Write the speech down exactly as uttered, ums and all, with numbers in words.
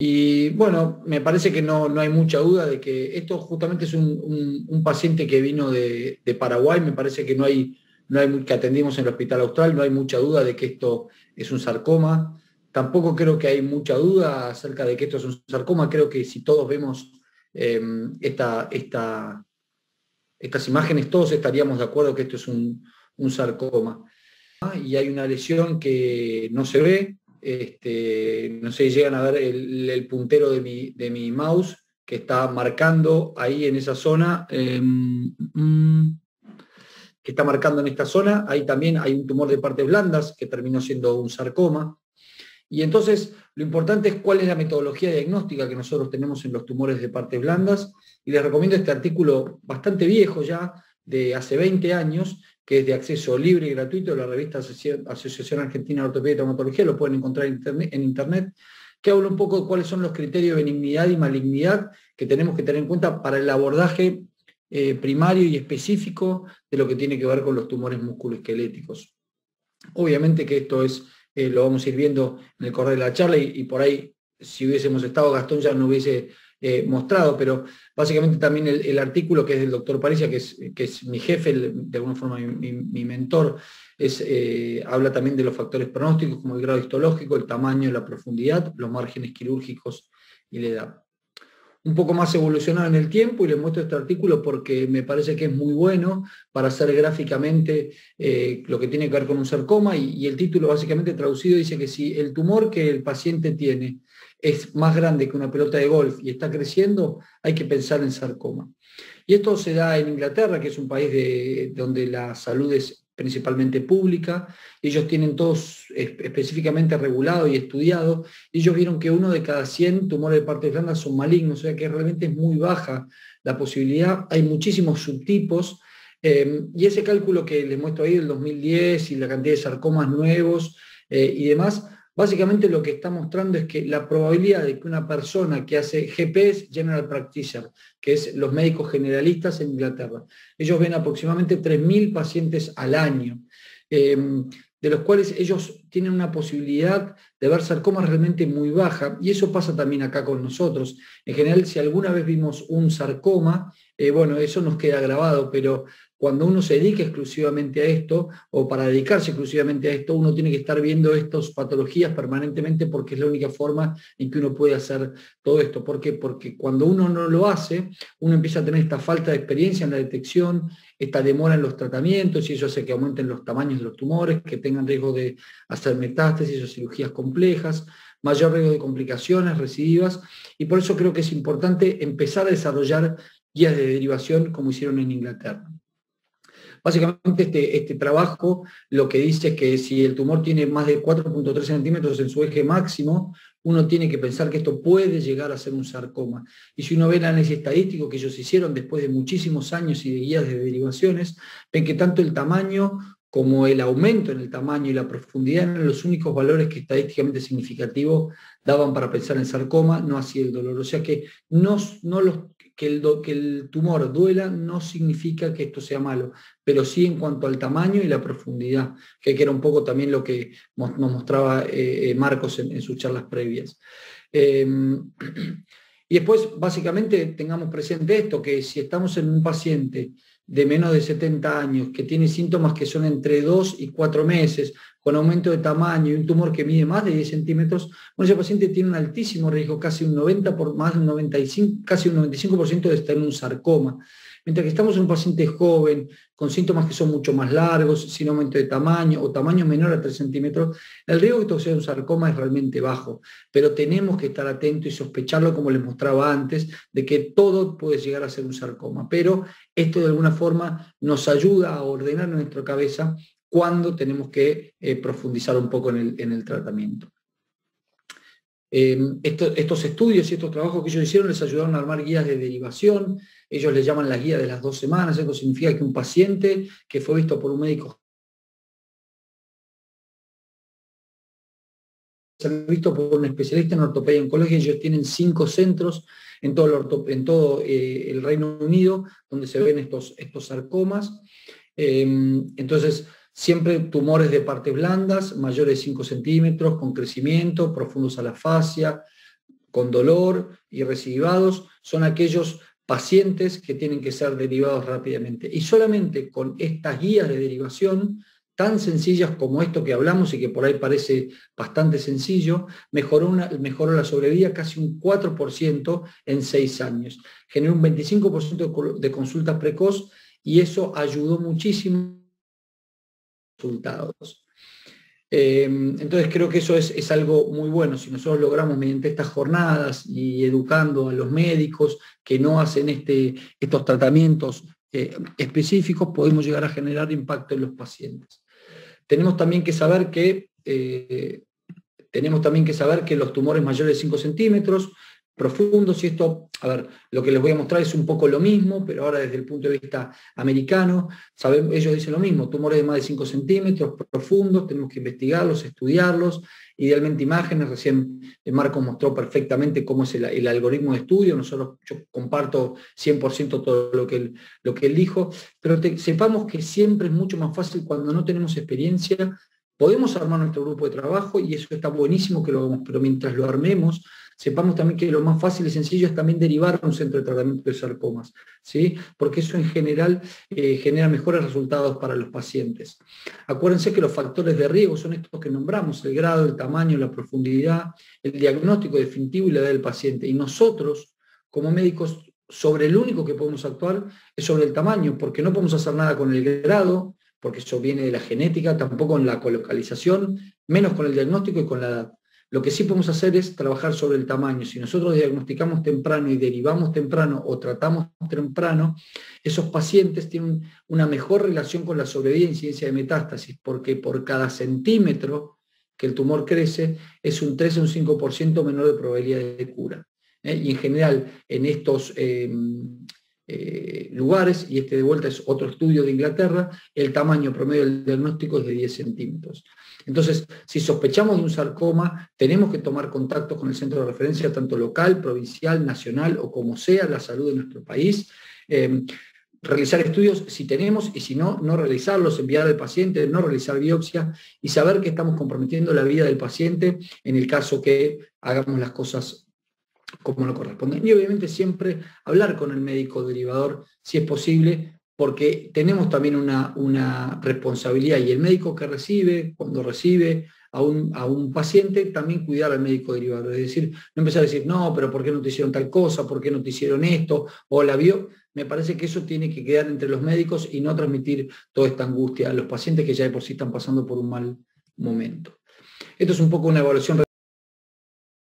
Y bueno, me parece que no, no hay mucha duda de que esto justamente es un, un, un paciente que vino de, de Paraguay. Me parece que no hay, no hay, que atendimos en el Hospital Austral, no hay mucha duda de que esto es un sarcoma. Tampoco creo que hay mucha duda acerca de que esto es un sarcoma. Creo que si todos vemos eh, esta, esta, estas imágenes, todos estaríamos de acuerdo que esto es un, un sarcoma. Y hay una lesión que no se ve. Este, no sé si llegan a ver el, el puntero de mi, de mi mouse que está marcando ahí en esa zona, eh, mm, que está marcando en esta zona. Ahí también hay un tumor de partes blandas que terminó siendo un sarcoma. Y entonces lo importante es cuál es la metodología diagnóstica que nosotros tenemos en los tumores de partes blandas. Y les recomiendo este artículo bastante viejo ya, de hace veinte años, que es de acceso libre y gratuito de la revista Asociación Argentina de Ortopedia y Traumatología, lo pueden encontrar en internet, en internet, que habla un poco de cuáles son los criterios de benignidad y malignidad que tenemos que tener en cuenta para el abordaje eh, primario y específico de lo que tiene que ver con los tumores musculoesqueléticos. Obviamente que esto es, eh, lo vamos a ir viendo en el correr de la charla y, y por ahí, si hubiésemos estado, Gastón ya no hubiese Eh, mostrado, pero básicamente también el, el artículo que es del doctor Paricia, que es, que es mi jefe, de alguna forma mi, mi, mi mentor, es, eh, habla también de los factores pronósticos como el grado histológico, el tamaño, la profundidad, los márgenes quirúrgicos y la edad. Un poco más evolucionado en el tiempo, y les muestro este artículo porque me parece que es muy bueno para hacer gráficamente eh, lo que tiene que ver con un sarcoma, y, y el título básicamente traducido dice que si el tumor que el paciente tiene es más grande que una pelota de golf y está creciendo, hay que pensar en sarcoma. Y esto se da en Inglaterra, que es un país de, donde la salud es principalmente pública. Ellos tienen todos específicamente regulado y estudiado. Ellos vieron que uno de cada cien tumores de partes blandas son malignos, o sea que realmente es muy baja la posibilidad. Hay muchísimos subtipos. Eh, y ese cálculo que les muestro ahí del dos mil diez y la cantidad de sarcomas nuevos eh, y demás, básicamente lo que está mostrando es que la probabilidad de que una persona que hace G P S, General Practitioner, que es los médicos generalistas en Inglaterra, ellos ven aproximadamente tres mil pacientes al año, eh, de los cuales ellos tienen una posibilidad de ver sarcomas realmente muy baja, y eso pasa también acá con nosotros. En general, si alguna vez vimos un sarcoma, eh, bueno, eso nos queda grabado, pero cuando uno se dedica exclusivamente a esto, o para dedicarse exclusivamente a esto, uno tiene que estar viendo estas patologías permanentemente, porque es la única forma en que uno puede hacer todo esto. ¿Por qué? Porque cuando uno no lo hace, uno empieza a tener esta falta de experiencia en la detección, esta demora en los tratamientos, y eso hace que aumenten los tamaños de los tumores, que tengan riesgo de hacer metástasis o cirugías complejas, mayor riesgo de complicaciones recidivas, y por eso creo que es importante empezar a desarrollar guías de derivación como hicieron en Inglaterra. Básicamente este, este trabajo lo que dice es que si el tumor tiene más de cuatro punto tres centímetros en su eje máximo, uno tiene que pensar que esto puede llegar a ser un sarcoma. Y si uno ve el análisis estadístico que ellos hicieron después de muchísimos años y de guías de derivaciones, ven que tanto el tamaño como el aumento en el tamaño y la profundidad eran los únicos valores que estadísticamente significativos daban para pensar en sarcoma, no así el dolor. O sea que no, no los... Que el, que el tumor duela no significa que esto sea malo, pero sí en cuanto al tamaño y la profundidad, que era un poco también lo que nos mostraba eh, Marcos en, en sus charlas previas. Eh, y después, básicamente, tengamos presente esto, que si estamos en un paciente de menos de setenta años, que tiene síntomas que son entre dos y cuatro meses, con aumento de tamaño y un tumor que mide más de diez centímetros, bueno, ese paciente tiene un altísimo riesgo, casi un noventa por más de un noventa y cinco, casi un noventa y cinco por ciento de estar en un sarcoma. Mientras que estamos en un paciente joven, con síntomas que son mucho más largos, sin aumento de tamaño o tamaño menor a tres centímetros, el riesgo de que esto sea un sarcoma es realmente bajo. Pero tenemos que estar atentos y sospecharlo, como les mostraba antes, de que todo puede llegar a ser un sarcoma. Pero esto de alguna forma nos ayuda a ordenar en nuestra cabeza cuando tenemos que eh, profundizar un poco en el, en el tratamiento. Eh, esto, estos estudios y estos trabajos que ellos hicieron les ayudaron a armar guías de derivación. Ellos les llaman las guías de las dos semanas. Esto significa que un paciente que fue visto por un médico visto por un especialista en ortopedia y oncología, ellos tienen cinco centros en todo el, orto, en todo, eh, el Reino Unido donde se ven estos, estos sarcomas. Eh, entonces, siempre tumores de partes blandas, mayores de cinco centímetros, con crecimiento, profundos a la fascia, con dolor y recidivados son aquellos pacientes que tienen que ser derivados rápidamente. Y solamente con estas guías de derivación tan sencillas como esto que hablamos y que por ahí parece bastante sencillo, mejoró, una, mejoró la sobrevida casi un cuatro por ciento en seis años. Generó un veinticinco por ciento de consultas precoz y eso ayudó muchísimo a los resultados. Eh, entonces creo que eso es, es algo muy bueno. Si nosotros logramos mediante estas jornadas y educando a los médicos que no hacen este, estos tratamientos eh, específicos, podemos llegar a generar impacto en los pacientes. Tenemos también que saber que, eh, tenemos también que, saber que los tumores mayores de cinco centímetros, profundos, y esto, a ver, lo que les voy a mostrar es un poco lo mismo, pero ahora desde el punto de vista americano, saben, ellos dicen lo mismo, tumores de más de cinco centímetros, profundos, tenemos que investigarlos, estudiarlos, idealmente imágenes, recién Marco mostró perfectamente cómo es el, el algoritmo de estudio, nosotros, yo comparto cien por ciento todo lo que él, lo que él dijo, pero te, sepamos que siempre es mucho más fácil cuando no tenemos experiencia. Podemos armar nuestro grupo de trabajo y eso está buenísimo que lo hagamos, pero mientras lo armemos, sepamos también que lo más fácil y sencillo es también derivar a un centro de tratamiento de sarcomas, ¿sí? Porque eso en general eh, genera mejores resultados para los pacientes. Acuérdense que los factores de riesgo son estos que nombramos, el grado, el tamaño, la profundidad, el diagnóstico definitivo y la edad del paciente. Y nosotros, como médicos, sobre el único que podemos actuar es sobre el tamaño, porque no podemos hacer nada con el grado, porque eso viene de la genética, tampoco en la colocalización, menos con el diagnóstico y con la edad. Lo que sí podemos hacer es trabajar sobre el tamaño. Si nosotros diagnosticamos temprano y derivamos temprano o tratamos temprano, esos pacientes tienen una mejor relación con la sobrevida e incidencia de metástasis, porque por cada centímetro que el tumor crece es un tres a un cinco por ciento menor de probabilidad de cura. ¿Eh? Y en general, en estos eh, eh, lugares, y este de vuelta es otro estudio de Inglaterra, el tamaño promedio del diagnóstico es de diez centímetros. Entonces, si sospechamos de un sarcoma, tenemos que tomar contacto con el centro de referencia, tanto local, provincial, nacional o como sea la salud de nuestro país. Eh, realizar estudios si tenemos y si no, no realizarlos, enviar al paciente, no realizar biopsia y saber que estamos comprometiendo la vida del paciente en el caso que hagamos las cosas como no corresponde. Y obviamente siempre hablar con el médico derivador si es posible, porque tenemos también una, una responsabilidad y el médico que recibe, cuando recibe a un, a un paciente, también cuidar al médico derivador. Es decir, no empezar a decir, no, pero ¿por qué no te hicieron tal cosa? ¿Por qué no te hicieron esto? O la vio. Me parece que eso tiene que quedar entre los médicos y no transmitir toda esta angustia a los pacientes que ya de por sí están pasando por un mal momento. Esto es un poco una evaluación